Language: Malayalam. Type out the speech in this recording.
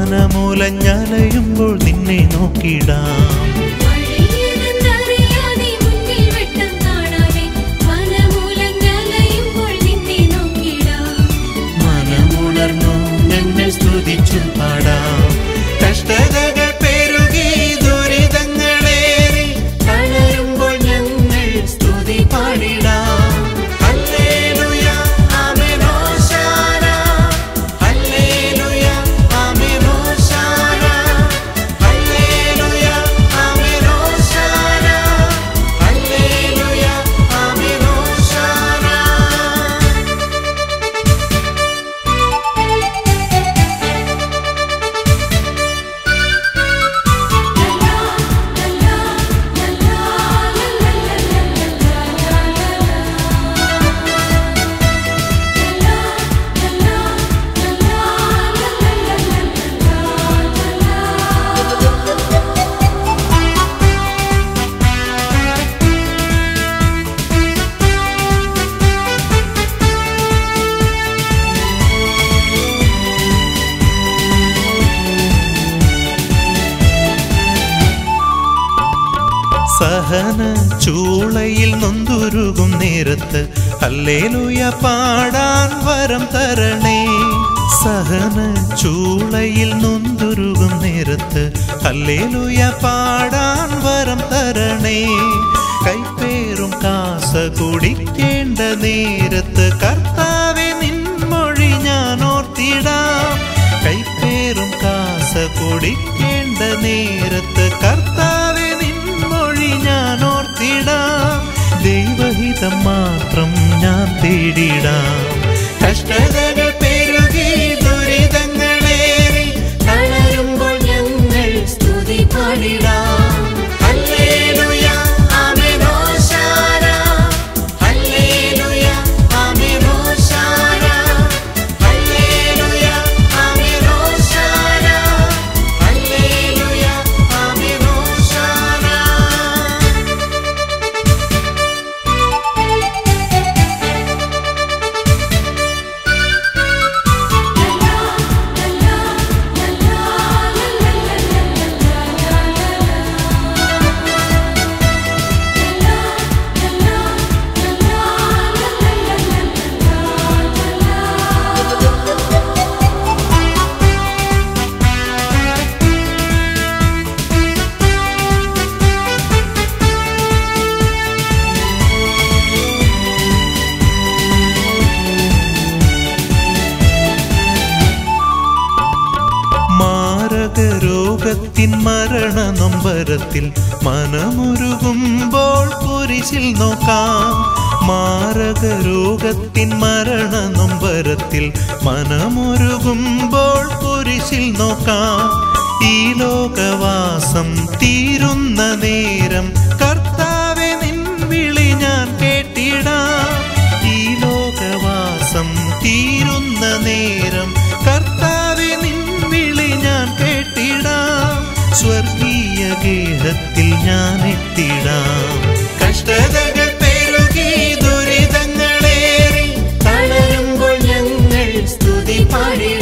മനമുലഞ്ഞലയുമ്പോൾ നിന്നെ നോക്കിടാം. മനമുണർന്നു ഞങ്ങൾ സ്തുതിച്ചു പാടാം. കഷ്ടതകൾ പെരുകി ദുരിതങ്ങളേറി തളരുമ്പോൾ ഞങ്ങൾ സ്തുതി പാടിടാം. സഹന ചൂളയിൽ നൊന്തുരുകും നേരത്ത് ഹല്ലേലൂയ പാടാൻ വരം തരണേ. സഹന ചൂളയിൽ നൊന്തുരുകും നേരത്ത് ഹല്ലേലൂയ പാടാൻ വരം തരണേ. കൈപ്പേറും കാസ കുടിക്കേണ്ട നേരത്ത് കർത്താവെ നിൻമൊഴി ഞാൻ ഓർത്തിടാം. കൈപ്പേറും കാസ കുടിക്കേണ്ട നേരത്ത് കർത്താവെ ഞാൻ ഓർത്തിടാം. ദൈവഹിതം മാത്രം ഞാൻ തേടിടാം. കഷ്ടതകൾ പെരുകി ദുരിതങ്ങളേറി തളരുമ്പോൾ ഞങ്ങൾ സ്തുതി പാടിടാം. രോഗത്തിൻ മരണ നൊമ്പരത്തിൽ മനമുരുകുമ്പോൾ കുരിശിൽ നോക്കാം. മാരക രോഗത്തിൻ മരണ നൊമ്പരത്തിൽ മനമുരുകുമ്പോൾ കുരിശിൽ നോക്കാം. ഈ ലോകവാസം തീരുന്ന നേരം കർത്താവെ നിൻ വിളി ഞാൻ കേട്ടിടാം. ഈ ലോകവാസം തീരുന്ന നേരം കർത്താവെ നിൻ വിളി ഞാൻ കേട്ടിടാം. സ്വർഗീയ ഗേഹത്തിൽ ഞാൻ എത്തിടാം. കഷ്ടതകൾ പെരുകി ദുരിതങ്ങളേറി തളരുമ്പോൾ ഞങ്ങൾ സ്തുതി പാടി